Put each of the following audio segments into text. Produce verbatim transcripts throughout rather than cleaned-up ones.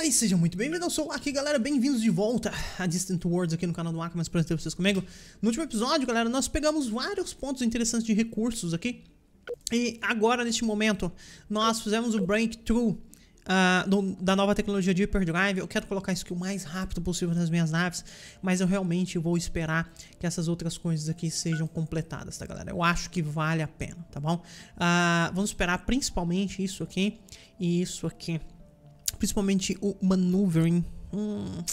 Fala aí, seja muito bem-vindo, eu sou o Aki, galera, bem-vindos de volta a Distant Worlds aqui no canal do Aki, mas prazer ter vocês comigo. No último episódio, galera, nós pegamos vários pontos interessantes de recursos aqui. E agora, neste momento, nós fizemos o breakthrough uh, do, da nova tecnologia de Hyperdrive. Eu quero colocar isso aqui o mais rápido possível nas minhas naves, mas eu realmente vou esperar que essas outras coisas aqui sejam completadas, tá, galera? Eu acho que vale a pena, tá bom? Uh, vamos esperar principalmente isso aqui e isso aqui. Principalmente o maneuvering. Hum.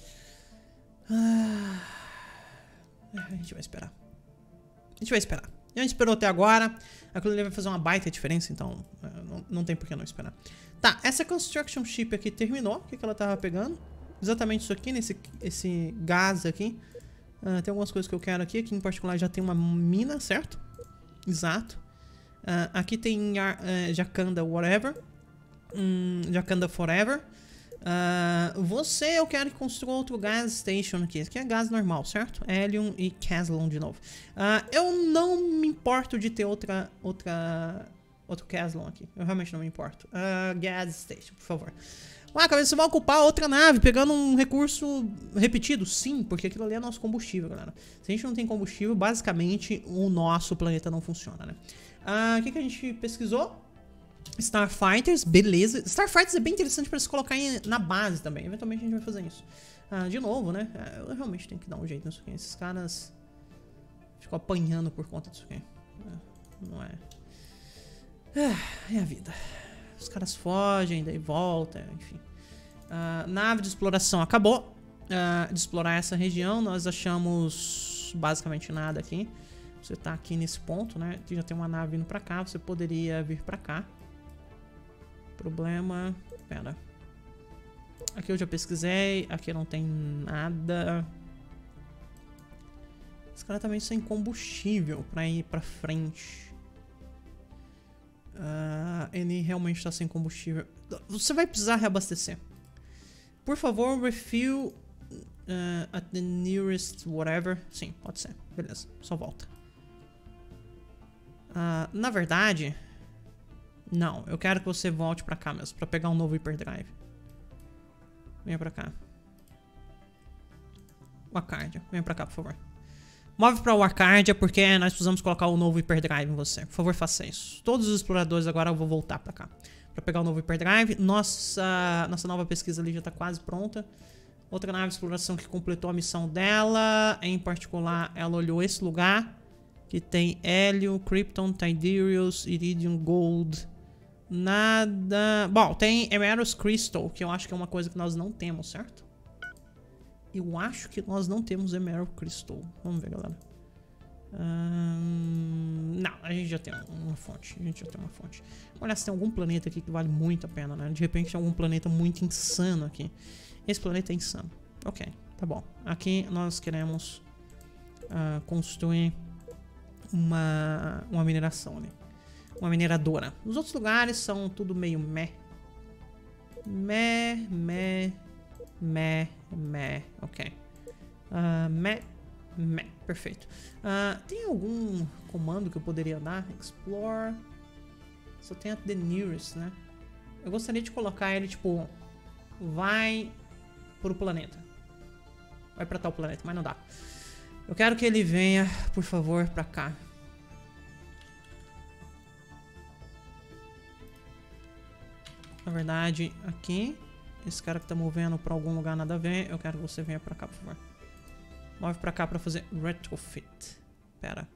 Ah. A gente vai esperar. A gente vai esperar. A gente esperou até agora. Aquilo ali vai fazer uma baita diferença, então não, não tem por que não esperar. Tá, essa construction ship aqui terminou. O que, que ela tava pegando? Exatamente isso aqui, nesse esse gás aqui. Uh, tem algumas coisas que eu quero aqui. Aqui em particular já tem uma mina, certo? Exato. Uh, aqui tem uh, Jakanda whatever. Hum, Jakanda Forever. Uh, você, eu quero que construa outro gas station aqui. Esse aqui é gás normal, certo? Helium e Caslon de novo. Uh, eu não me importo de ter outra, outra, outro Caslon aqui. Eu realmente não me importo. Uh, gas station, por favor. Ah, cabeça, você vai ocupar outra nave pegando um recurso repetido? Sim, porque aquilo ali é nosso combustível, galera. Se a gente não tem combustível, basicamente o nosso planeta não funciona, né? Uh, o que, que a gente pesquisou? Starfighters, beleza. Starfighters é bem interessante para se colocar em, na base também. Eventualmente a gente vai fazer isso. Ah, de novo, né? Eu realmente tenho que dar um jeito nisso aqui. Esses caras ficam apanhando por conta disso aqui. Não é. É a vida. Os caras fogem, daí voltam, enfim. Ah, nave de exploração acabou. Ah, de explorar essa região, nós achamos basicamente nada aqui. Você tá aqui nesse ponto, né? Já tem uma nave vindo pra cá. Você poderia vir pra cá. Problema... Pera. Aqui eu já pesquisei. Aqui não tem nada. Esse cara tá meio sem combustível pra ir pra frente. Uh, ele realmente tá sem combustível. Você vai precisar reabastecer. Por favor, refill uh, at the nearest whatever. Sim, pode ser. Beleza, só volta. Uh, na verdade... Não, eu quero que você volte pra cá mesmo, pra pegar um novo Hyperdrive. Venha pra cá. Warcardia, venha pra cá, por favor. Move pra Warcardia, porque nós precisamos colocar o novo Hyperdrive em você. Por favor, faça isso. Todos os exploradores agora eu vou voltar pra cá. Pra pegar o novo Hyperdrive. Nossa, nossa nova pesquisa ali já tá quase pronta. Outra nave de exploração que completou a missão dela. Em particular, ela olhou esse lugar. Que tem hélio, krypton, tiderius, iridium, gold... Nada... Bom, tem Emerald Crystal, que eu acho que é uma coisa que nós não temos, certo? Eu acho que nós não temos Emerald Crystal. Vamos ver, galera. Hum... Não, a gente já tem uma fonte. A gente já tem uma fonte. Olha se tem algum planeta aqui que vale muito a pena, né? De repente tem algum planeta muito insano aqui. Esse planeta é insano. Ok, tá bom. Aqui nós queremos uh, construir uma, uma mineração ali. Uma mineradora. Os outros lugares são tudo meio meh. Meh, meh, meh, meh. Ok. Uh, meh, meh. Perfeito. Uh, tem algum comando que eu poderia dar? Explore. Só tem a the nearest, né? Eu gostaria de colocar ele, tipo... Vai pro planeta. Vai pra tal planeta, mas não dá. Eu quero que ele venha, por favor, pra cá. Na verdade, aqui, esse cara que tá movendo pra algum lugar nada a ver, eu quero que você venha pra cá, por favor. Move pra cá pra fazer retrofit. Pera.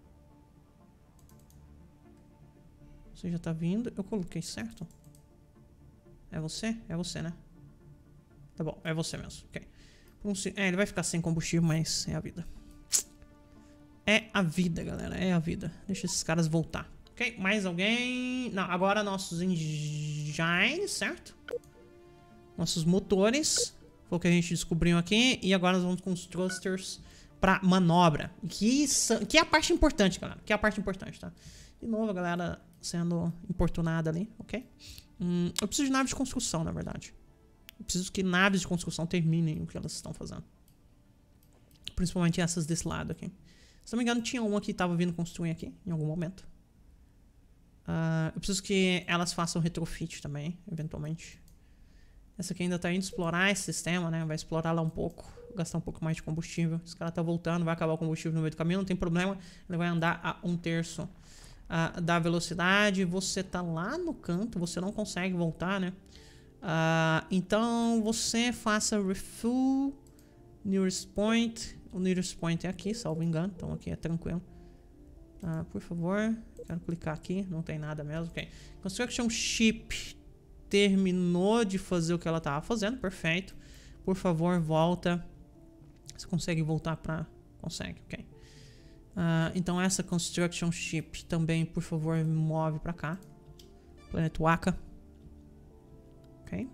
Você já tá vindo? Eu coloquei certo? É você? É você, né? Tá bom, é você mesmo. Ok. É, ele vai ficar sem combustível, mas é a vida. É a vida, galera. É a vida. Deixa esses caras voltar. Ok, mais alguém? Não, agora nossos engines, certo? Nossos motores. Foi o que a gente descobriu aqui. E agora nós vamos com os thrusters pra manobra. Que, que é a parte importante, galera. Que é a parte importante, tá? De novo, a galera sendo importunada ali, ok? Hum, eu preciso de naves de construção, na verdade. Eu preciso que naves de construção terminem o que elas estão fazendo. Principalmente essas desse lado aqui. Se não me engano, tinha uma que estava vindo construir aqui, em algum momento. Uh, eu preciso que elas façam retrofit também, eventualmente. Essa aqui ainda tá indo explorar esse sistema, né? Vai explorar lá um pouco, gastar um pouco mais de combustível. Esse cara tá voltando, vai acabar o combustível no meio do caminho, não tem problema. Ele vai andar a um terço uh, da velocidade. Você tá lá no canto, você não consegue voltar, né? Uh, então você faça refuel nearest point. O nearest point é aqui, salvo engano. Então aqui é tranquilo. Uh, por favor, quero clicar aqui, não tem nada mesmo. Ok. Construction ship terminou de fazer o que ela estava fazendo, perfeito. Por favor, volta. Você consegue voltar para... Consegue, ok. Uh, então essa construction ship também, por favor, move para cá. Planeta Waka. Ok.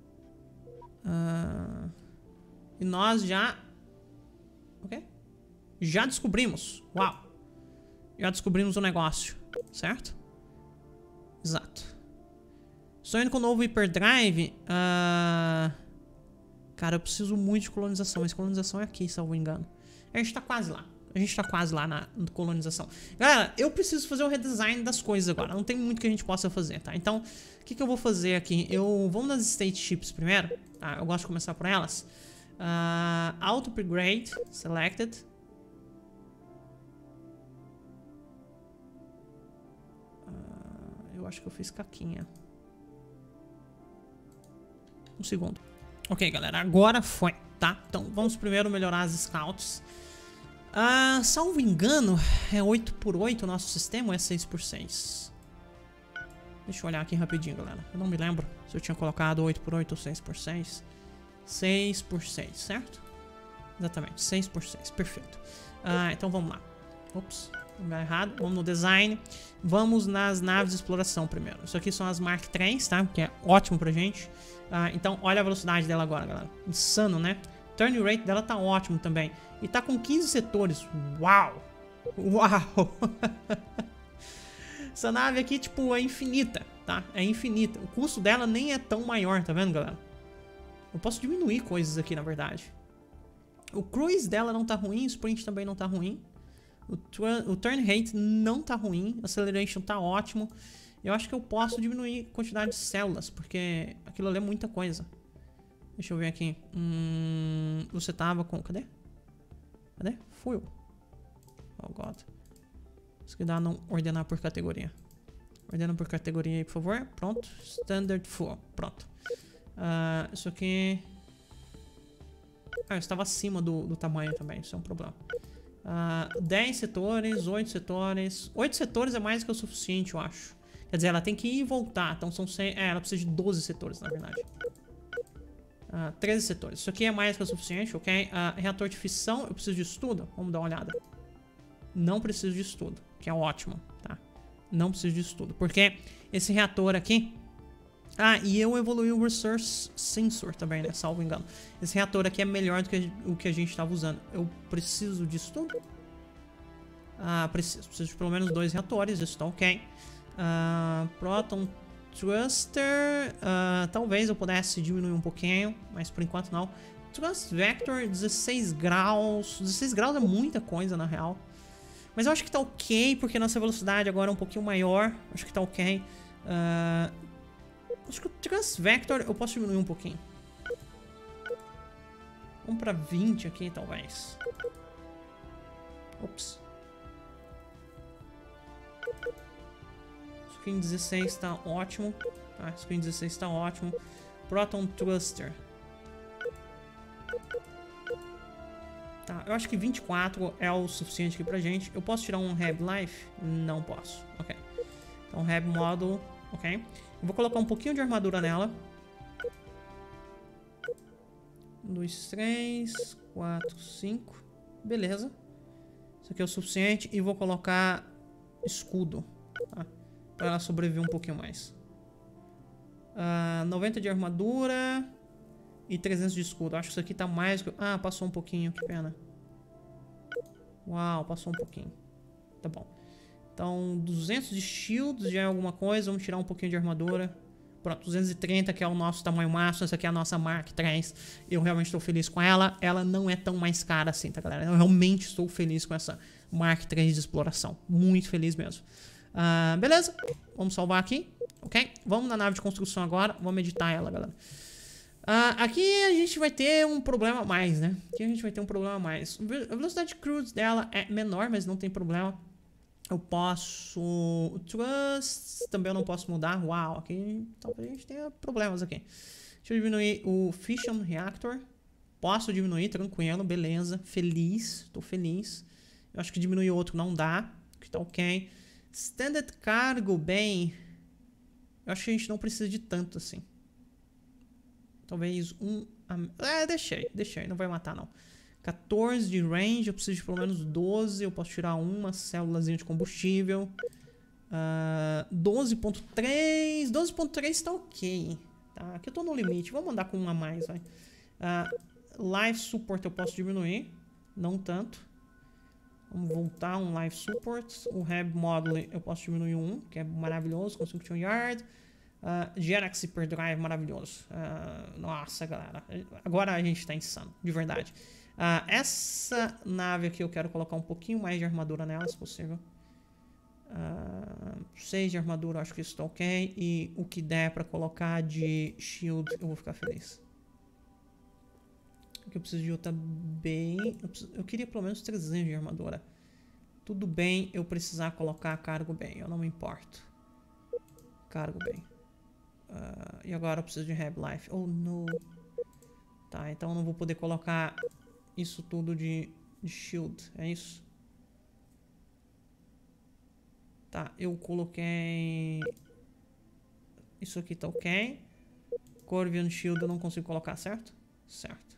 Uh, e nós já... Ok. Já descobrimos. Uau. Já descobrimos o negócio, certo? Exato. Estou indo com o novo Hyperdrive. Uh... Cara, eu preciso muito de colonização. Mas colonização é aqui, salvo engano. A gente tá quase lá. A gente tá quase lá na colonização. Galera, eu preciso fazer o redesign das coisas agora. Não tem muito que a gente possa fazer, tá? Então, o que, que eu vou fazer aqui? Eu... Vamos nas State Ships primeiro. Tá? Eu gosto de começar por elas. Uh... Auto Upgrade. Selected. Uh... Eu acho que eu fiz caquinha. Um segundo. Ok, galera, agora foi, tá? Então, vamos primeiro melhorar as scouts. Ah, salvo engano, é oito por oito o nosso sistema ou é seis por seis? Deixa eu olhar aqui rapidinho, galera. Eu não me lembro se eu tinha colocado oito por oito ou seis por seis. seis por seis, certo? Exatamente, seis por seis, perfeito. Ah, então vamos lá. Ops, lugar errado. Vamos no design. Vamos nas naves de exploração primeiro. Isso aqui são as Mark três, tá? Que é ótimo pra gente. Ah, então, olha a velocidade dela agora, galera. Insano, né? Turn rate dela tá ótimo também. E tá com quinze setores. Uau! Uau! Essa nave aqui, tipo, é infinita, tá? É infinita. O custo dela nem é tão maior, tá vendo, galera? Eu posso diminuir coisas aqui, na verdade. O cruise dela não tá ruim. O sprint também não tá ruim. O, o turn rate não tá ruim. O acceleration tá ótimo. Eu acho que eu posso diminuir a quantidade de células, porque aquilo ali é muita coisa. Deixa eu ver aqui. Hum, você tava com... Cadê? Cadê? Fuel. Oh, God. Isso que dá não ordenar por categoria. Ordena por categoria aí, por favor. Pronto. Standard Fuel. Pronto. Uh, isso aqui... Ah, eu estava acima do, do tamanho também. Isso é um problema. Uh, dez setores, oito setores. oito setores é mais que o suficiente, eu acho. Quer dizer, ela tem que ir e voltar. Então são cem... É, ela precisa de doze setores, na verdade. Uh, treze setores. Isso aqui é mais que o suficiente, ok? Uh, reator de fissão, eu preciso de estudo? Vamos dar uma olhada. Não preciso de estudo, que é ótimo, tá? Não preciso de estudo. Porque esse reator aqui... Ah, e eu evoluí o Resource Sensor também, né? Salvo engano. Esse reator aqui é melhor do que o que a gente estava usando. Eu preciso de estudo? Ah, preciso. Preciso de pelo menos dois reatores, isso tá ok. Uh, Proton Thruster, uh, talvez eu pudesse diminuir um pouquinho, mas por enquanto não. Thrust Vector, dezesseis graus. dezesseis graus é muita coisa na real. Mas eu acho que tá ok, porque nossa velocidade agora é um pouquinho maior. Acho que tá ok. Uh, acho que o Thrust Vector eu posso diminuir um pouquinho. Vamos pra vinte aqui, talvez. Ops. Screen dezesseis tá ótimo. Tá, Screen dezesseis tá ótimo. Proton Thruster. Tá, eu acho que vinte e quatro é o suficiente aqui pra gente. Eu posso tirar um Have Life? Não posso. Ok. Então, Have Model. Ok. Eu vou colocar um pouquinho de armadura nela. Um, dois, três, quatro, cinco. Beleza. Isso aqui é o suficiente. E vou colocar escudo. Tá? Pra ela sobreviver um pouquinho mais. Uh, noventa de armadura. E trezentos de escudo. Acho que isso aqui tá mais... Ah, passou um pouquinho. Que pena. Uau, passou um pouquinho. Tá bom. Então, duzentos de shields já é alguma coisa. Vamos tirar um pouquinho de armadura. Pronto, duzentos e trinta, que é o nosso tamanho máximo. Essa aqui é a nossa Mark três. Eu realmente estou feliz com ela. Ela não é tão mais cara assim, tá, galera? Eu realmente estou feliz com essa Mark três de exploração. Muito feliz mesmo. Uh, beleza, vamos salvar aqui, ok? Vamos na nave de construção agora, vamos editar ela, galera. Uh, aqui a gente vai ter um problema a mais, né? Aqui a gente vai ter um problema a mais. A velocidade de cruise dela é menor, mas não tem problema. Eu posso... O Trust também eu não posso mudar. Uau, aqui talvez a gente tenha problemas aqui. Deixa eu diminuir o Fission Reactor. Posso diminuir, tranquilo, beleza. Feliz, tô feliz. Eu acho que diminuir outro não dá, que tá ok. Standard Cargo, bem... Eu acho que a gente não precisa de tanto assim. Talvez um... É, deixei, deixei, não vai matar não. quatorze de range, eu preciso de pelo menos doze. Eu posso tirar uma célulazinha de combustível. uh, doze ponto três. doze ponto três tá ok. Tá, aqui eu tô no limite, vamos andar com uma a mais, vai. uh, Life Support eu posso diminuir. Não tanto. Vamos voltar um Life Support. O Hab Module eu posso diminuir um, que é maravilhoso. Construction Yard. Uh, Gerax Hyperdrive, maravilhoso. Uh, nossa, galera. Agora a gente tá insano, de verdade. Uh, essa nave aqui eu quero colocar um pouquinho mais de armadura nela, se possível. Uh, seis de armadura, acho que isso tá ok. E o que der pra colocar de shield, eu vou ficar feliz. Aqui eu preciso de outra bem... Eu, preciso, eu queria pelo menos trezentos de armadura. Tudo bem eu precisar colocar cargo bem, eu não me importo. Cargo bem. Uh, e agora eu preciso de Hab Life. Oh, não. Tá, então eu não vou poder colocar isso tudo de, de shield. É isso? Tá, eu coloquei... Isso aqui tá ok. Corvian Shield eu não consigo colocar, certo? Certo.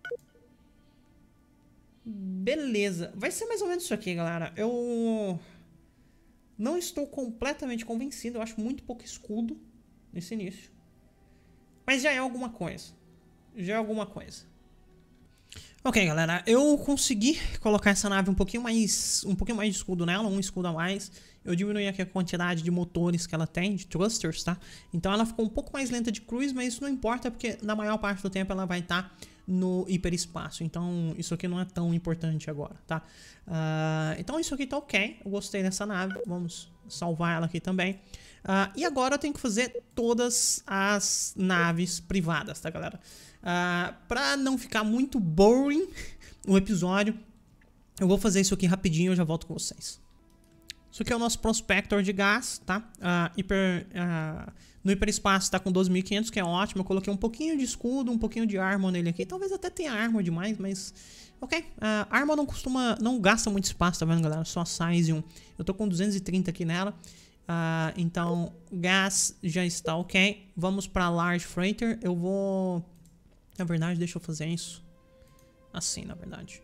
Beleza. Vai ser mais ou menos isso aqui, galera. Eu não estou completamente convencido. Eu acho muito pouco escudo nesse início. Mas já é alguma coisa. Já é alguma coisa. Ok, galera. Eu consegui colocar essa nave um pouquinho mais... Um pouquinho mais de escudo nela. Um escudo a mais. Eu diminui aqui a quantidade de motores que ela tem, de thrusters, tá? Então ela ficou um pouco mais lenta de cruise, mas isso não importa, porque na maior parte do tempo ela vai estar tá no hiperespaço. Então isso aqui não é tão importante agora, tá? Uh, então isso aqui tá ok. Eu gostei dessa nave. Vamos salvar ela aqui também. Uh, e agora eu tenho que fazer todas as naves privadas, tá, galera? Uh, pra não ficar muito boring o episódio, eu vou fazer isso aqui rapidinho e eu já volto com vocês. Isso aqui é o nosso Prospector de gás, tá? Uh, hiper, uh, no hiperespaço tá com doze mil e quinhentos, que é ótimo. Eu coloquei um pouquinho de escudo, um pouquinho de armor nele aqui. Talvez até tenha armor demais, mas... Ok. Uh, armor não costuma... Não gasta muito espaço, tá vendo, galera? Só size um. Eu tô com duzentos e trinta aqui nela. Uh, então, gás já está ok. Vamos pra Large Freighter. Eu vou... Na verdade, deixa eu fazer isso. Assim, na verdade.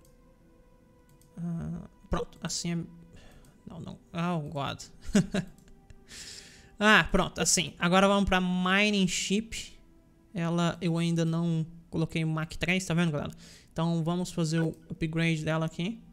Uh, pronto. Assim é... Não, não. Oh, God. Ah, pronto, assim. Agora vamos pra Mining Ship. Ela eu ainda não coloquei o Mach três, tá vendo, galera? Então vamos fazer o upgrade dela aqui.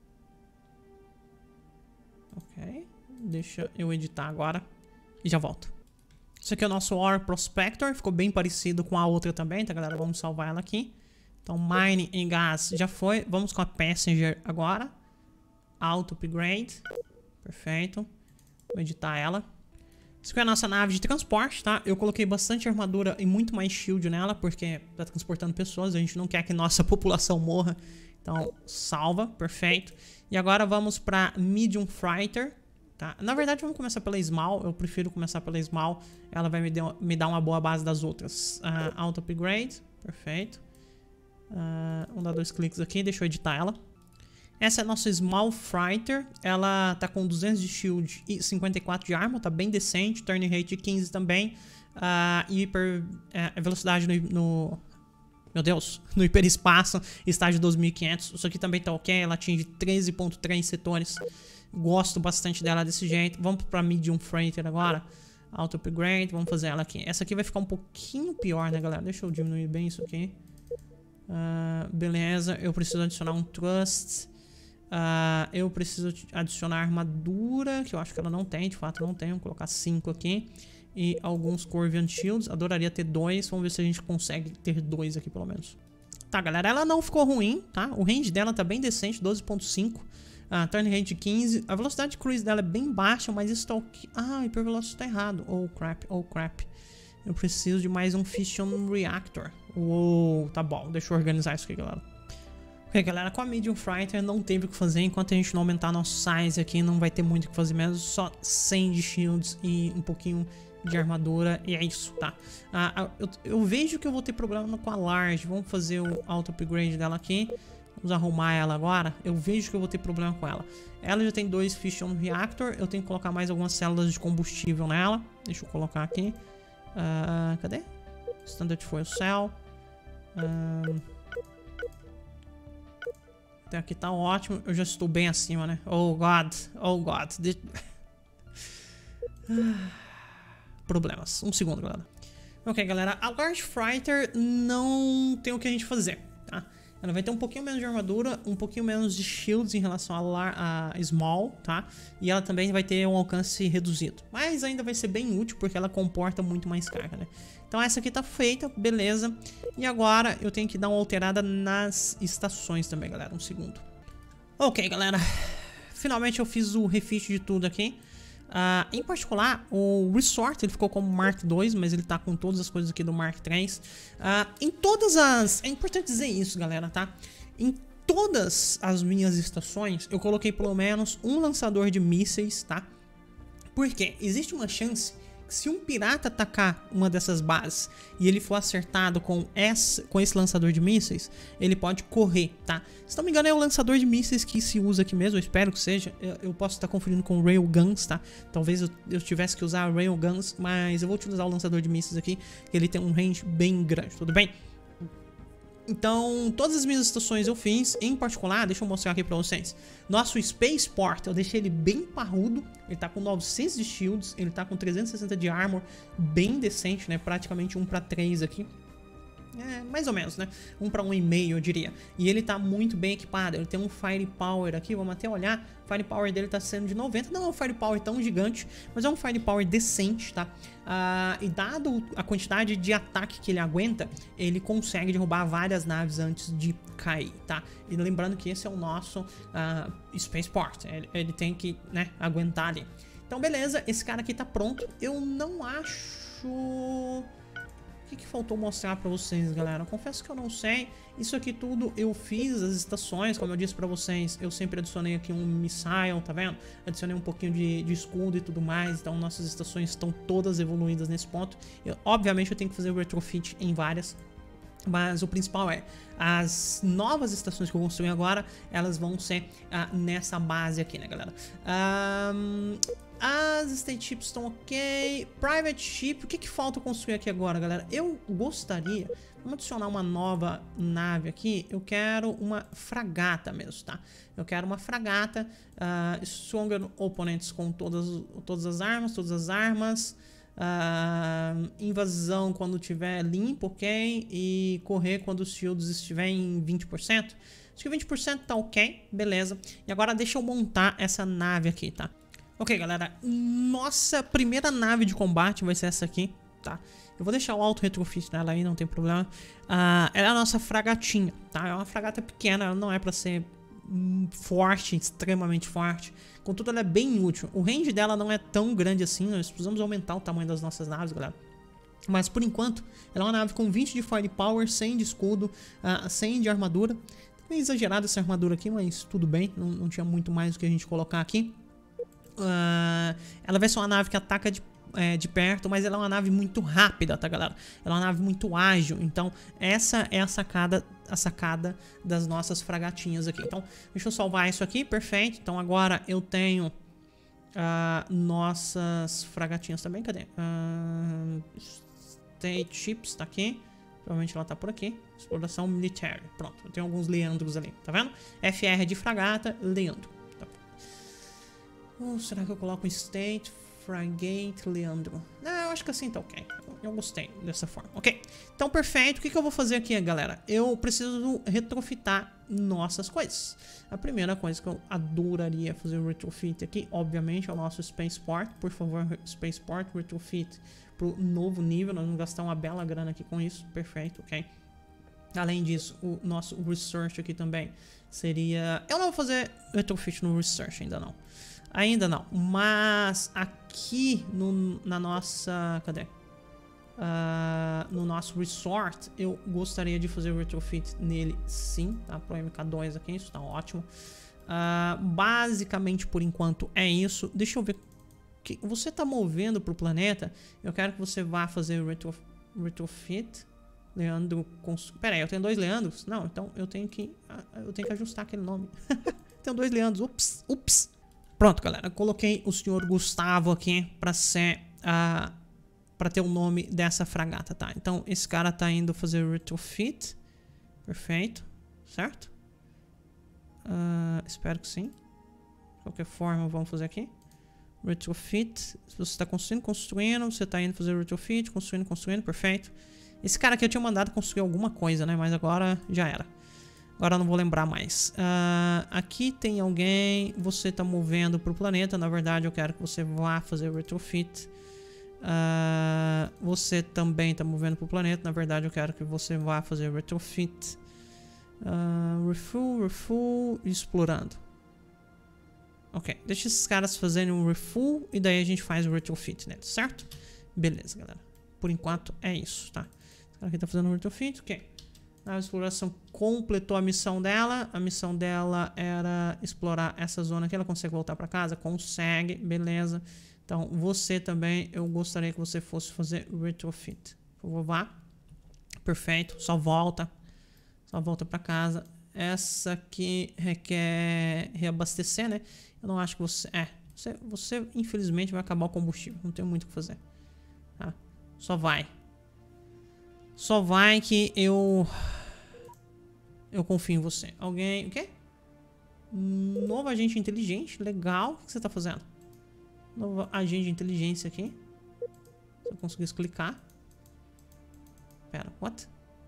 Ok. Deixa eu editar agora. E já volto. Isso aqui é o nosso Ore Prospector. Ficou bem parecido com a outra também, tá, galera? Vamos salvar ela aqui. Então, Mining em gás já foi. Vamos com a Passenger agora. Auto Upgrade. Perfeito. Vou editar ela. Isso aqui é a nossa nave de transporte, tá? Eu coloquei bastante armadura e muito mais shield nela, porque tá transportando pessoas. A gente não quer que nossa população morra. Então, salva. Perfeito. E agora vamos pra Medium Freighter, tá? Na verdade, vamos começar pela Small. Eu prefiro começar pela Small. Ela vai me, de, me dar uma boa base das outras. Uh, Auto Upgrade. Perfeito. Uh, vamos dar dois cliques aqui. Deixa eu editar ela. Essa é a nossa Small Freighter. Ela tá com duzentos de shield e cinquenta e quatro de armor. Tá bem decente. Turn rate de quinze também. Uh, e hiper, uh, velocidade no, no... Meu Deus. No hiperespaço. Estágio doze mil e quinhentos. Isso aqui também tá ok. Ela atinge treze ponto três setores. Gosto bastante dela desse jeito. Vamos pra Medium Freighter agora. Auto Upgrade. Vamos fazer ela aqui. Essa aqui vai ficar um pouquinho pior, né, galera? Deixa eu diminuir bem isso aqui. Uh, beleza. Eu preciso adicionar um Trust. Uh, eu preciso adicionar armadura, que eu acho que ela não tem, de fato não tem. Vou colocar cinco aqui. E alguns Corvian Shields. Adoraria ter dois. Vamos ver se a gente consegue ter dois aqui, pelo menos. Tá, galera. Ela não ficou ruim, tá? O range dela tá bem decente, doze ponto cinco. Uh, turn rate de quinze. A velocidade de cruise dela é bem baixa, mas isso tá ok. Ah, o hipervelocity tá errado. Oh, crap. Oh, crap. Eu preciso de mais um Fission Reactor. Uou, tá bom. Deixa eu organizar isso aqui, galera. Ok, galera, com a Medium Fighter não teve o que fazer. Enquanto a gente não aumentar nosso size aqui, não vai ter muito o que fazer mesmo. Só cem de shields e um pouquinho de armadura. E é isso, tá? Ah, eu, eu vejo que eu vou ter problema com a Large. Vamos fazer o auto upgrade dela aqui. Vamos arrumar ela agora. Eu vejo que eu vou ter problema com ela. Ela já tem dois Fission Reactor. Eu tenho que colocar mais algumas células de combustível nela. Deixa eu colocar aqui. Uh, cadê? Standard Fuel Cell. Uh, até aqui tá ótimo. Eu já estou bem acima, né? Oh God. Oh God. De... Problemas. Um segundo, galera. Ok, galera. A Large Fighter não tem o que a gente fazer, tá? Ela vai ter um pouquinho menos de armadura, um pouquinho menos de shields em relação a, lar a Small, tá? E ela também vai ter um alcance reduzido. Mas ainda vai ser bem útil porque ela comporta muito mais carga, né? Então essa aqui tá feita, beleza. E agora eu tenho que dar uma alterada nas estações também, galera. Um segundo. Ok, galera. Finalmente eu fiz o refit de tudo aqui. Uh, em particular, o Resort ele ficou como Mark dois, mas ele tá com todas as coisas aqui do Mark três. Uh, em todas as... É importante dizer isso, galera, tá? Em todas as minhas estações, eu coloquei pelo menos um lançador de mísseis, tá? Porque existe uma chance que se um pirata atacar uma dessas bases e ele for acertado com, essa, com esse lançador de mísseis, ele pode correr, tá? Se não me engano é o lançador de mísseis que se usa aqui mesmo, eu espero que seja. Eu, eu posso estar conferindo com o Railguns, tá? Talvez eu, eu tivesse que usar Railguns, mas eu vou utilizar o lançador de mísseis aqui, que ele tem um range bem grande, tudo bem? Então, todas as minhas estações eu fiz, em particular, deixa eu mostrar aqui pra vocês. Nosso Spaceport, eu deixei ele bem parrudo, ele tá com novecentos de shields, ele tá com trezentos e sessenta de armor, bem decente, né? Praticamente um pra três aqui. É, mais ou menos, né? um para um e meio, eu diria. E ele tá muito bem equipado. Ele tem um Firepower aqui, vamos até olhar. O Firepower dele tá sendo de noventa. Não é um Firepower tão gigante, mas é um Firepower decente, tá? Ah, e dado a quantidade de ataque que ele aguenta, ele consegue derrubar várias naves antes de cair, tá? E lembrando que esse é o nosso ah, Spaceport. Ele, ele tem que, né, aguentar ali. Então, beleza. Esse cara aqui tá pronto. Eu não acho... O que, que faltou mostrar pra vocês, galera? Confesso que eu não sei. Isso aqui tudo eu fiz, as estações, como eu disse pra vocês. Eu sempre adicionei aqui um missile, tá vendo? Adicionei um pouquinho de, de escudo e tudo mais. Então nossas estações estão todas evoluídas nesse ponto. Eu, obviamente eu tenho que fazer o retrofit em várias. Mas o principal é, as novas estações que eu construí agora, elas vão ser uh, nessa base aqui, né, galera? Um, as State Ships estão ok. Private Ship, o que que falta construir aqui agora, galera? Eu gostaria, vamos adicionar uma nova nave aqui. Eu quero uma fragata mesmo, tá? Eu quero uma fragata, uh, Stronger Opponents com todas, todas as armas, todas as armas. Uh, invasão quando tiver limpo, ok? E correr quando os shields estiver em vinte por cento. Acho que vinte por cento tá ok, beleza. E agora deixa eu montar essa nave aqui, tá? Ok, galera, nossa primeira nave de combate vai ser essa aqui, tá? Eu vou deixar o auto retrofit nela aí, não tem problema. uh, Ela é a nossa fragatinha, tá? É uma fragata pequena, ela não é pra ser forte, extremamente forte. Contudo, ela é bem útil. O range dela não é tão grande assim. Nós precisamos aumentar o tamanho das nossas naves, galera. Mas por enquanto, ela é uma nave com vinte de firepower, cem de escudo, uh, cem de armadura. Tá meio exagerada essa armadura aqui, mas tudo bem. Não, não tinha muito mais o que a gente colocar aqui. Uh, ela vai ser uma nave que ataca de É, de perto, mas ela é uma nave muito rápida, tá, galera? Ela é uma nave muito ágil, então essa é a sacada, a sacada das nossas fragatinhas aqui. Então, deixa eu salvar isso aqui, perfeito. Então agora eu tenho uh, nossas fragatinhas também, cadê? Uh, State Ships tá aqui, provavelmente ela tá por aqui. Exploração militar, pronto, eu tenho alguns Leandros ali, tá vendo? F R de fragata, Leandro. Tá. Oh, será que eu coloco State Fragate Leandro? Não, eu acho que assim tá ok. Eu, eu gostei dessa forma. Ok, então perfeito. O que, que eu vou fazer aqui, galera? Eu preciso retrofitar nossas coisas. A primeira coisa que eu adoraria fazer o retrofit aqui, obviamente, é o nosso Spaceport. Por favor, Spaceport, retrofit pro novo nível. Nós vamos gastar uma bela grana aqui com isso. Perfeito, ok. Além disso, o nosso Research aqui também seria... Eu não vou fazer retrofit no Research, ainda não. Ainda não, mas aqui no, na nossa... Cadê? uh, no nosso resort, eu gostaria de fazer o retrofit nele sim, tá? Pro M K dois aqui, isso tá ótimo. Uh, basicamente, por enquanto, é isso. Deixa eu ver. Que você tá movendo pro planeta. Eu quero que você vá fazer o retro, retrofit. Leandro. Cons... Pera aí, eu tenho dois Leandros? Não, então eu tenho que. Eu tenho que ajustar aquele nome. Tenho dois Leandros. Ups, ups. Pronto, galera. Eu coloquei o senhor Gustavo aqui pra ser. Uh, pra ter o nome dessa fragata, tá? Então, esse cara tá indo fazer o retrofit. Perfeito. Certo? Uh, espero que sim. De qualquer forma, vamos fazer aqui. Retrofit. Se você está construindo, construindo. Você está indo fazer retrofit, construindo, construindo. Perfeito. Esse cara aqui eu tinha mandado construir alguma coisa, né? Mas agora já era. Agora eu não vou lembrar mais. Uh, aqui tem alguém. Você está movendo para o planeta. Na verdade, eu quero que você vá fazer retrofit. Uh, você também está movendo para o planeta. Na verdade, eu quero que você vá fazer retrofit. Uh, refuel, refuel, explorando. Ok, deixa esses caras fazerem um refuel e daí a gente faz o retrofit neles, certo? Beleza, galera. Por enquanto é isso, tá? Esse cara aqui tá fazendo um retrofit, ok. A exploração completou a missão dela. A missão dela era explorar essa zona aqui. Ela consegue voltar pra casa? Consegue, beleza. Então você também, eu gostaria que você fosse fazer retrofit. Por favor, vá. Perfeito, só volta. Só volta pra casa. Essa aqui requer reabastecer, né? Eu não acho que você... É, você, você infelizmente vai acabar o combustível. Não tem muito o que fazer. Tá? Só vai. Só vai que eu... Eu confio em você. Alguém... O quê? Novo agente inteligente. Legal. O que você tá fazendo? Novo agente de inteligência aqui. Se eu conseguisse clicar. Pera, what?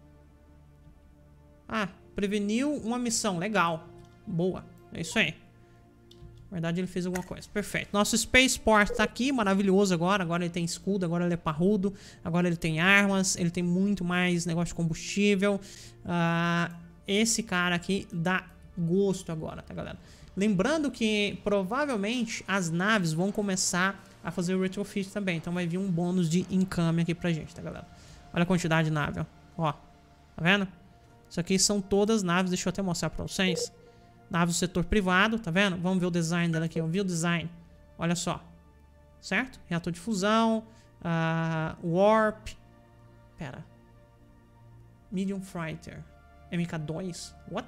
Ah, preveniu uma missão. Legal. Boa. É isso aí. Na verdade, ele fez alguma coisa. Perfeito. Nosso Spaceport tá aqui. Maravilhoso agora. Agora ele tem escudo. Agora ele é parrudo. Agora ele tem armas. Ele tem muito mais negócio de combustível. Uh, esse cara aqui dá gosto agora, tá, galera? Lembrando que provavelmente as naves vão começar a fazer o retrofit também. Então vai vir um bônus de income aqui pra gente, tá, galera? Olha a quantidade de nave, ó. Ó. Tá vendo? Isso aqui são todas naves, deixa eu até mostrar pra vocês. Naves do setor privado, tá vendo? Vamos ver o design dela aqui, ó. Viu o design? Olha só. Certo? Reator de fusão. Uh, warp. Pera. Medium Fighter. M K dois? What?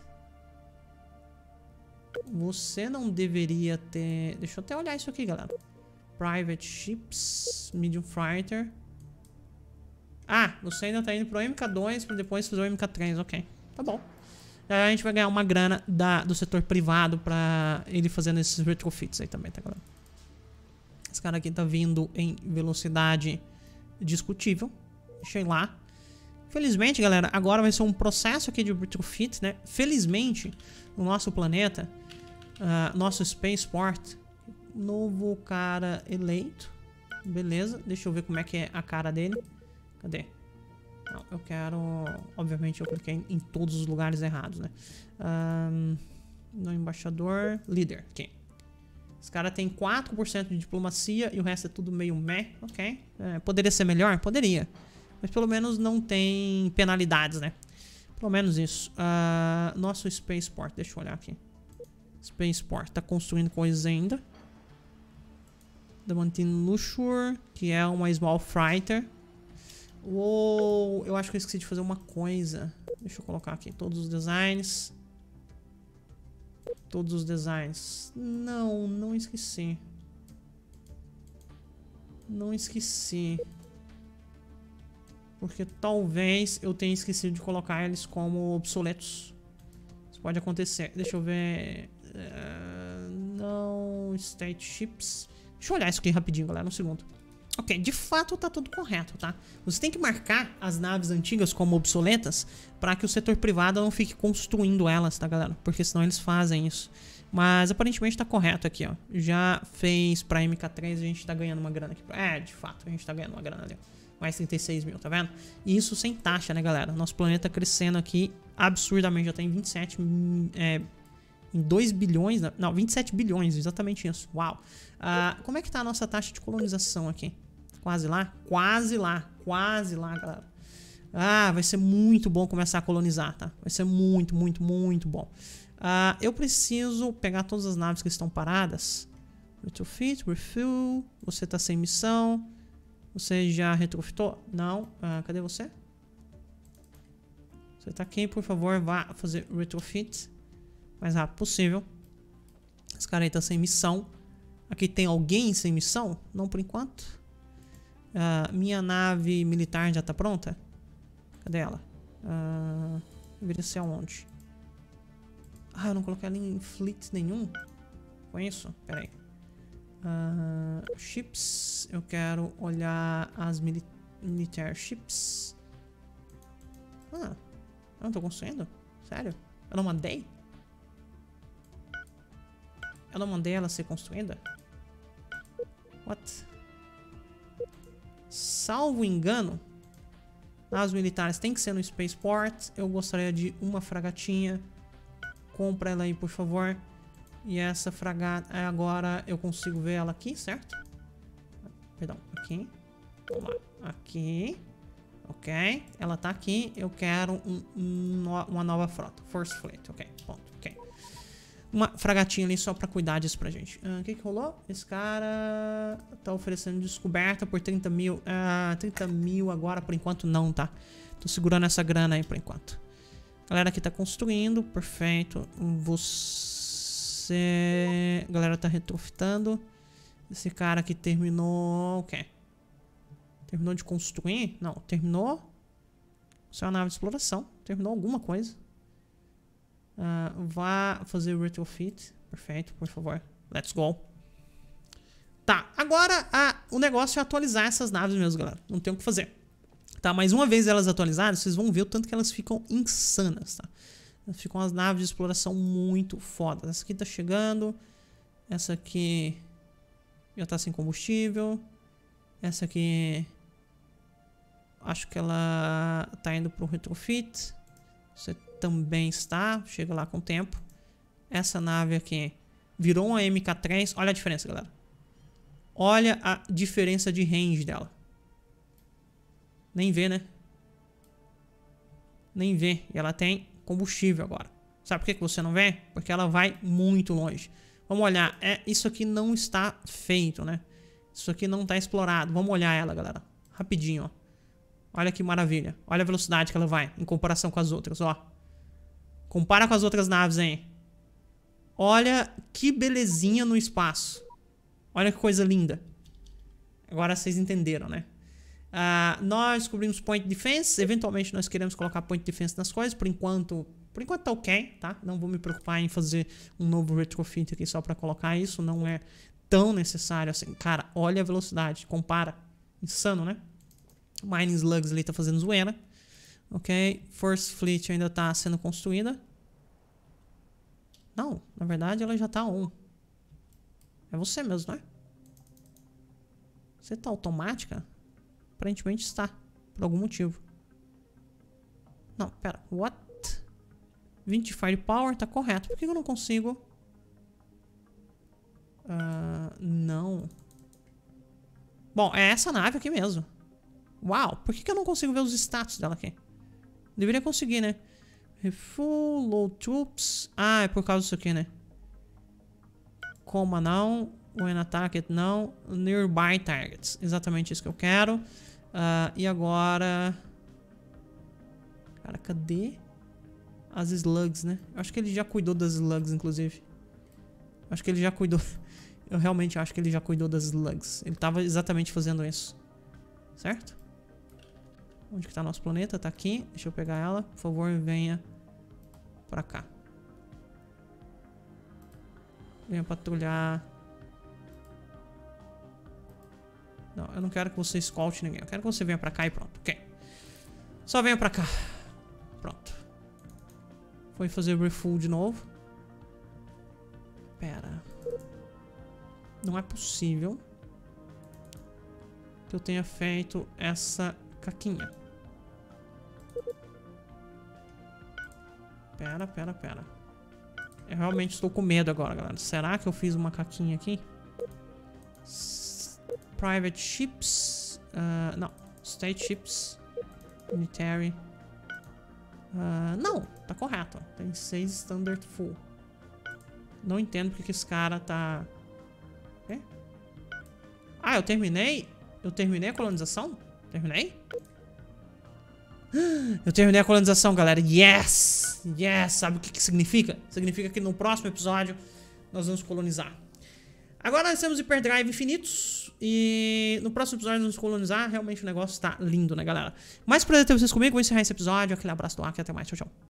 Você não deveria ter... Deixa eu até olhar isso aqui, galera. Private Ships. Medium Fighter. Ah, você ainda tá indo pro M K dois pra depois fazer o M K três, ok. Tá bom. Aí a gente vai ganhar uma grana da, do setor privado pra ele fazendo esses retrofits aí também, tá, galera? Esse cara aqui tá vindo em velocidade discutível. Deixa eu ir lá. Felizmente, galera, agora vai ser um processo aqui de retrofit, né? Felizmente, no nosso planeta, uh, nosso Spaceport, novo cara eleito. Beleza, deixa eu ver como é que é a cara dele. Cadê? Não, eu quero... Obviamente eu cliquei em, em todos os lugares errados, né? Um, no embaixador... Líder, aqui. Esse cara tem quatro por cento de diplomacia e o resto é tudo meio meh, ok. É, poderia ser melhor? Poderia. Mas pelo menos não tem penalidades, né? Pelo menos isso. Uh, nosso Spaceport, deixa eu olhar aqui. Spaceport tá construindo coisas ainda. Damantine Luxure, que é uma Small Freighter. Uou, eu acho que eu esqueci de fazer uma coisa. Deixa eu colocar aqui todos os designs. Todos os designs. Não, não esqueci. Não esqueci. Porque talvez eu tenha esquecido de colocar eles como obsoletos. Isso pode acontecer. Deixa eu ver. Uh, não. State Ships. Deixa eu olhar isso aqui rapidinho, galera. Um segundo. Ok, de fato tá tudo correto, tá? Você tem que marcar as naves antigas como obsoletas para que o setor privado não fique construindo elas, tá, galera? Porque senão eles fazem isso. Mas aparentemente tá correto aqui, ó. Já fez pra M K três, a gente tá ganhando uma grana aqui. É, de fato, a gente tá ganhando uma grana ali. Mais trinta e seis mil, tá vendo? E isso sem taxa, né, galera? Nosso planeta crescendo aqui absurdamente. Já tá em vinte e sete... É, em dois bilhões... Não, vinte e sete bilhões, exatamente isso. Uau! Uh, como é que tá a nossa taxa de colonização aqui? Quase lá. Quase lá. Quase lá, galera. Ah, vai ser muito bom começar a colonizar, tá? Vai ser muito, muito, muito bom. Uh, eu preciso pegar todas as naves que estão paradas. Retrofit, refuel. Você tá sem missão. Você já retrofitou? Não. Uh, cadê você? Você tá aqui, por favor, vá fazer retrofit. O mais rápido possível. Esse cara aí tá sem missão. Aqui tem alguém sem missão? Não por enquanto. Uh, minha nave militar já tá pronta? Cadê ela? Uh, deveria ser aonde? Ah, eu não coloquei ela em fleet nenhum. Foi isso? Pera aí. Uh, ships. Eu quero olhar as mili military ships. Ah, eu não tô construindo? Sério? Eu não mandei? Eu não mandei ela ser construída? What? Salvo engano, as militares tem que ser no Spaceport. Eu gostaria de uma fragatinha. Compra ela aí, por favor. E essa fragata, agora eu consigo ver ela aqui, certo? Perdão, aqui. Vamos lá. Aqui. Ok. Ela tá aqui. Eu quero um, um, uma nova frota. First Fleet. Ok, ponto. Ok. Uma fragatinha ali só pra cuidar disso pra gente. O uh, que que rolou? Esse cara tá oferecendo descoberta por trinta mil. Uh, trinta mil agora, por enquanto não, tá? Tô segurando essa grana aí por enquanto. Galera aqui tá construindo. Perfeito. Você... Galera tá retrofitando. Esse cara aqui terminou... O quê? Terminou de construir? Não, terminou... Isso é uma nave de exploração. Terminou alguma coisa. Uh, vá fazer retrofit. Perfeito, por favor. Let's go. Tá, agora a, o negócio é atualizar essas naves mesmo, galera. Não tem o que fazer. Tá, mais uma vez elas atualizadas, vocês vão ver o tanto que elas ficam insanas, tá? Elas ficam as naves de exploração muito fodas. Essa aqui tá chegando. Essa aqui já tá sem combustível. Essa aqui... Acho que ela tá indo pro retrofit. Você também está. Chega lá com o tempo. Essa nave aqui virou uma M K três. Olha a diferença, galera. Olha a diferença de range dela. Nem vê, né? Nem vê. E ela tem combustível agora. Sabe por que você não vê? Porque ela vai muito longe. Vamos olhar. É, isso aqui não está feito, né? Isso aqui não está explorado. Vamos olhar ela, galera. Rapidinho, ó. Olha que maravilha. Olha a velocidade que ela vai em comparação com as outras, ó. Compara com as outras naves aí. Olha que belezinha no espaço. Olha que coisa linda. Agora vocês entenderam, né? Uh, nós descobrimos Point Defense. Eventualmente nós queremos colocar Point Defense nas coisas. Por enquanto, por enquanto tá ok, tá? Não vou me preocupar em fazer um novo retrofit aqui só pra colocar isso. Não é tão necessário assim. Cara, olha a velocidade. Compara. Insano, né? Mining Slugs ali tá fazendo zoeira. Ok. First Fleet ainda tá sendo construída. Não, na verdade ela já tá on. É você mesmo, né? Você tá automática? Aparentemente está. Por algum motivo. Não, pera. What? vinte Firepower tá correto. Por que eu não consigo? Uh, não. Bom, é essa nave aqui mesmo. Uau, por que que eu não consigo ver os status dela aqui? Deveria conseguir, né? Refuel, low troops. Ah, é por causa disso aqui, né? Coma não. When attacked não. Nearby targets. Exatamente isso que eu quero. Uh, e agora... Cara, cadê as slugs, né? Eu acho que ele já cuidou das slugs, inclusive. Eu acho que ele já cuidou... Eu realmente acho que ele já cuidou das slugs. Ele tava exatamente fazendo isso. Certo? Onde que tá nosso planeta? Tá aqui. Deixa eu pegar ela. Por favor, venha pra cá. Venha patrulhar. Não, eu não quero que você escolte ninguém. Eu quero que você venha pra cá e pronto. Ok. Só venha pra cá. Pronto. Foi fazer refuel de novo. Pera. Não é possível que eu tenha feito essa caquinha. Pera, pera, pera. Eu realmente estou com medo agora, galera. Será que eu fiz uma caquinha aqui? S Private Ships. Uh, não. State ships. Military. Uh, não, tá correto. Tem seis standard full. Não entendo porque que esse cara tá... É? Ah, eu terminei? Eu terminei a colonização? Terminei? Eu terminei a colonização, galera. Yes! Yes! Sabe o que que significa? Significa que no próximo episódio nós vamos colonizar. Agora nós temos Hyperdrive infinitos. E no próximo episódio nós vamos colonizar. Realmente o negócio tá lindo, né, galera? Mais prazer ter vocês comigo. Vou encerrar esse episódio. Aquele abraço do Aki e até mais. Tchau, tchau.